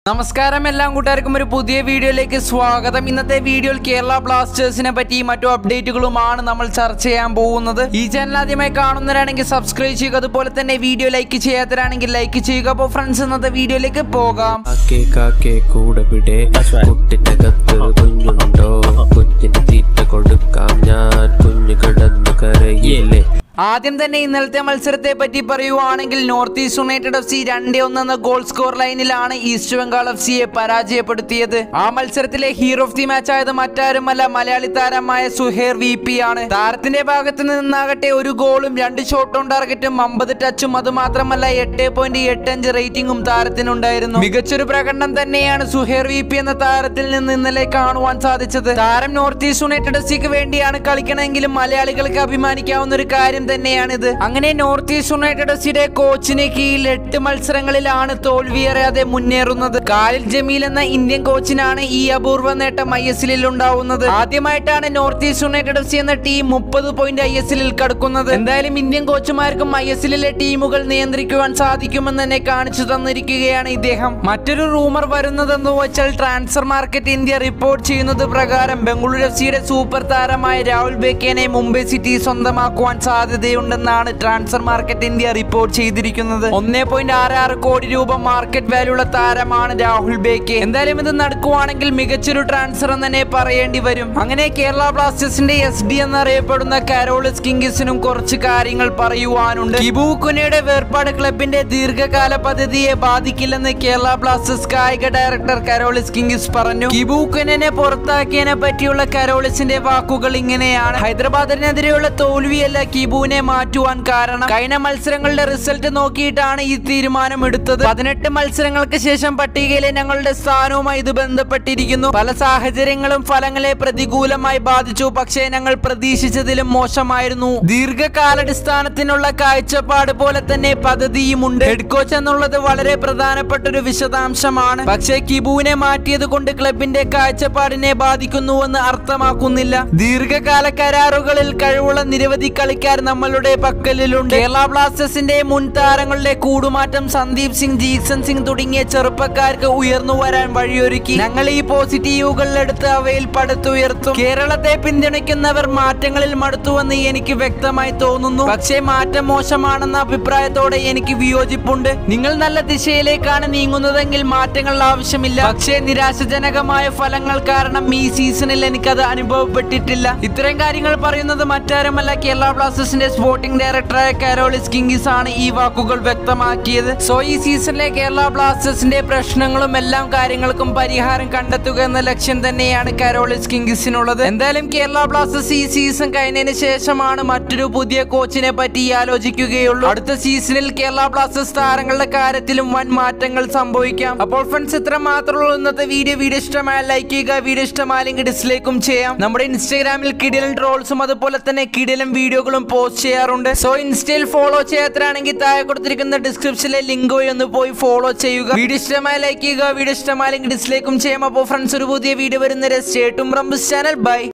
നമസ്കാരം എല്ലാം കൂട്ടുകാർക്കും ഒരു പുതിയ വീഡിയോയിലേക്ക് സ്വാഗതം. ഇന്നത്തെ വീഡിയോയിൽ കേരള ബ്ലാസ്റ്റേഴ്സിനെ പറ്റി മറ്റു അപ്ഡേറ്റുകളുമാണ് നമ്മൾ ചർച്ച ചെയ്യാൻ പോകുന്നത്. ഈ ചാനൽ ആദ്യമായി കാണുന്നവരാണെങ്കിൽ സബ്സ്ക്രൈബ് ചെയ്യുക, അതുപോലെ തന്നെ വീഡിയോ ലൈക്ക് ചെയ്യാത്തവരാണെങ്കിൽ ലൈക്ക് ചെയ്യുക. അപ്പോൾ ഫ്രണ്ട്സ്, ഇന്നത്തെ വീഡിയോയിലേക്ക് പോകാം. ആദ്യം തന്നെ ഇന്നലത്തെ മത്സരത്തെ പറ്റി പറയുവാണെങ്കിൽ നോർത്ത് ഈസ്റ്റ് യുണൈറ്റഡ് FC 2-1 എന്ന ഗോൾ സ്കോർ ലൈനിലാണ് ഈസ്റ്റ് ബംഗാൾ FCയെ പരാജയപ്പെടുത്തിയത്. ആ മത്സരത്തിലെ ഹീറോ ഓഫ് ദി മാച്ച് ആയത് മറ്റാരുമല്ല, മലയാളി താരമായ സുഹൈർ VP ആണ്. താരത്തിന്റെ ഭാഗത്ത് നിന്നാകട്ടെ ഒരു ഗോളും 2 ഷോട്ട് ഓൺ ടാർഗറ്റും 50 ടച്ചും, അതുമാത്രമല്ല 8.85 റേറ്റിംഗും താരത്തിനുണ്ടായിരുന്നു. മികച്ചൊരു പ്രകടനം തന്നെയാണ് സുഹൈർ VP എന്ന താരത്തിൽ നിന്ന് ഇന്നലെ കാണുവാൻ സാധിച്ചത്. താരം നോർത്ത് ഈസ്റ്റ് യുണൈറ്റഡ് FCക്ക് വേണ്ടിയാണ് കളിക്കണമെങ്കിലും മലയാളികൾക്ക് അഭിമാനിക്കാവുന്ന ഒരു കാര്യം തന്നെയാണിത്. അങ്ങനെ നോർത്ത് ഈസ്റ്റ് യുണൈറ്റഡ് FCയുടെ കോച്ചിന് കീഴിൽ 8 മത്സരങ്ങളിലാണ് തോൽവിയറിയാതെ മുന്നേറുന്നത്. ഖാലിദ് ജമീൽ എന്ന ഇന്ത്യൻ കോച്ചിനാണ് ഈ അപൂർവ നേട്ടം ISL ഉണ്ടാവുന്നത്. ആദ്യമായിട്ടാണ് നോർത്ത് ഈസ്റ്റ് യുണൈറ്റഡ് FC എന്ന ടീം 30 പോയിന്റ് ISL കടക്കുന്നത്. എന്തായാലും ഇന്ത്യൻ കോച്ചുമാർക്കും ISL ടീമുകൾ നിയന്ത്രിക്കുവാൻ സാധിക്കുമെന്ന് തന്നെ കാണിച്ചു തന്നിരിക്കുകയാണ് ഇദ്ദേഹം. മറ്റൊരു റൂമർ വരുന്നതെന്ന് വെച്ചാൽ ട്രാൻസ്ഫർ മാർക്കറ്റ് ഇന്ത്യ റിപ്പോർട്ട് ചെയ്യുന്നത് പ്രകാരം ബംഗളൂരു FCയുടെ സൂപ്പർ താരമായ രാഹുൽ ബേക്കനെ മുംബൈ സിറ്റി സ്വന്തമാക്കുവാൻ സാധ്യതയുണ്ടെന്നാണ് ട്രാൻസ്ഫർ മാർക്കറ്റ് ഇന്ത്യ റിപ്പോർട്ട് ചെയ്തിരിക്കുന്നത്. 1.66 കോടി രൂപ മാർക്കറ്റ് വാല്യൂ ഉള്ള താരമാണ് രാഹുൽ ബേക്കെ. എന്തായാലും ഇത് നടക്കുവാണെങ്കിൽ മികച്ചൊരു ട്രാൻസ്ഫർ എന്ന് തന്നെ പറയേണ്ടി വരും. അങ്ങനെ കേരള ബ്ലാസ്റ്റേഴ്സിന്റെ SD എന്നറിയപ്പെടുന്ന കരോളിസ് കിംഗ്സിനും കുറച്ച് കാര്യങ്ങൾ പറയുവാനുണ്ട്. കിബുവിന്റെ വേർപാട് ക്ലബിന്റെ ദീർഘകാല പദ്ധതിയെ ബാധിക്കില്ലെന്ന് കേരള ബ്ലാസ്റ്റേഴ്സ് കായിക ഡയറക്ടർ കരോളിസ് കിംഗ്സ് പറഞ്ഞു. കിബുവിനെ പുറത്താക്കിയതിനെ പറ്റിയുള്ള കരോളിസിന്റെ വാക്കുകൾ ഇങ്ങനെയാണ്: ഹൈദരാബാദിനെതിരെയുള്ള തോൽവിയല്ല കിബുവിനെ മാറ്റുവാൻ കാരണം. കഴിഞ്ഞ മത്സരങ്ങളുടെ റിസൾട്ട് നോക്കിയിട്ടാണ് ഈ തീരുമാനം എടുത്തത്. 18 മത്സരങ്ങൾക്ക് ശേഷം പട്ടികയിലെ ഞങ്ങളുടെ സ്ഥാനവുമായി ഇത് ബന്ധപ്പെട്ടിരിക്കുന്നു. പല സാഹചര്യങ്ങളും ഫലങ്ങളെ പ്രതികൂലമായി ബാധിച്ചു, പക്ഷേ ഞങ്ങൾ പ്രതീക്ഷിച്ചതിലും മോശമായിരുന്നു. ദീർഘകാലാടിസ്ഥാനത്തിനുള്ള കാഴ്ചപ്പാട് പോലെ തന്നെ പദ്ധതിയുമുണ്ട്. ഹെഡ് കോച്ച് എന്നുള്ളത് വളരെ പ്രധാനപ്പെട്ട ഒരു വിശദാംശമാണ്. പക്ഷേ കിബുവിനെ മാറ്റിയത് കൊണ്ട് ക്ലബിന്റെ കാഴ്ചപ്പാടിനെ ബാധിക്കുന്നുവെന്ന് അർത്ഥമാക്കുന്നില്ല. ദീർഘകാല കരാറുകളിൽ കഴിവുള്ള നിരവധി കളിക്കാർ നമ്മളുടെ പക്കലിലുണ്ട്. കേരള ബ്ലാസ്റ്റേഴ്സിന്റെ മുൻ താരങ്ങളുടെ കൂടുമാറ്റം സന്ദീപ് സിംഗ്, ജീസൺ സിംഗ് തുടങ്ങിയ ചെറുപ്പക്കാർക്ക് ഉയർന്നു വരാൻ വഴിയൊരുക്കി. ഞങ്ങൾ ഈ പോസിറ്റീവുകൾ എടുത്ത് അവയിൽ പടുത്തുയർത്തും. കേരളത്തെ പിന്തുണയ്ക്കുന്നവർ മാറ്റങ്ങളിൽ മടുത്തുവെന്ന് എനിക്ക് വ്യക്തമായി തോന്നുന്നു. പക്ഷേ മാറ്റം മോശമാണെന്ന അഭിപ്രായത്തോടെ എനിക്ക് വിയോജിപ്പുണ്ട്. നിങ്ങൾ നല്ല ദിശയിലേക്കാണ് നീങ്ങുന്നതെങ്കിൽ മാറ്റങ്ങൾ ആവശ്യമില്ല. പക്ഷേ നിരാശജനകമായ ഫലങ്ങൾ കാരണം ഈ സീസണിൽ എനിക്കത് അനുഭവപ്പെട്ടിട്ടില്ല. ഇത്തരം കാര്യങ്ങൾ പറയുന്നത് മറ്റാരുമല്ല, കേരള ബ്ലാസ്റ്റേഴ്സിന്റെ സ്പോർട്ടിംഗ് ഡയറക്ടറായ കരോളിസ് കിംഗ്സ് ആണ് ഈ വാക്കുകൾ വ്യക്തമാക്കിയത്. സോ ഈ സീസണിലെ കേരള ബ്ലാസ്റ്റേഴ്സിന്റെ പ്രശ്നങ്ങളും എല്ലാം കാര്യങ്ങൾക്കും പരിഹാരം കണ്ടെത്തുക എന്ന ലക്ഷ്യം തന്നെയാണ് കരോളിസ് കിംഗ്സിനുള്ളത്. എന്തായാലും കേരള ബ്ലാസ്റ്റേഴ്സ് ഈ സീസൺ കഴിഞ്ഞതിന് ശേഷമാണ് മറ്റൊരു പുതിയ കോച്ചിനെ പറ്റി ആലോചിക്കുകയുള്ളൂ. അടുത്ത സീസണിൽ കേരള ബ്ലാസ്റ്റേഴ്സ് താരങ്ങളുടെ കാര്യത്തിലും വൻ മാറ്റങ്ങൾ സംഭവിക്കാം. അപ്പോൾ ഫ്രണ്ട്സ്, ഇത്ര മാത്രമുള്ള ഇന്നത്തെ വീഡിയോ ഇഷ്ടമായ ലൈക്ക് ചെയ്യുക, വീഡിയോ ഇഷ്ടമായില്ലെങ്കിൽ ഡിസ്ലൈക്കും ചെയ്യാം. നമ്മുടെ ഇൻസ്റ്റാഗ്രാമിൽ കിടിലൻ ട്രോൾസും അതുപോലെ തന്നെ കിടിലൻ വീഡിയോകളും പോസ്റ്റ് ചെയ്യാറുണ്ട്. സോ ഇൻസ്റ്റയിൽ ഫോളോ ചെയ്യാത്തവരാണെങ്കിൽ താഴെ കൊടുത്തിരിക്കുന്ന ഡിസ്ക്രിപ്ഷനിലെ ലിങ്ക് വഴി ഒന്ന് പോയി ഫോളോ ചെയ്യുക. വീഡിയോ ഇഷ്ടമായി ലൈക്ക് ചെയ്യുക, വീഡിയോ ഇഷ്ടമായില്ലെങ്കിൽ ഡിസ്ലൈക്കും ചെയ്യാം. അപ്പോൾ ഫ്രണ്ട്സ്, ഒരു പുതിയ വീഡിയോ വരുന്നവരെ stay tuned from this channel. By.